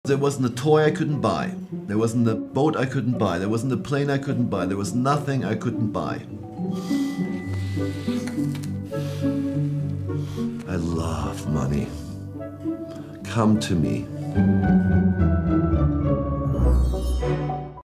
There wasn't a toy I couldn't buy. There wasn't a boat I couldn't buy. There wasn't a plane I couldn't buy. There was nothing I couldn't buy. I love money. Come to me.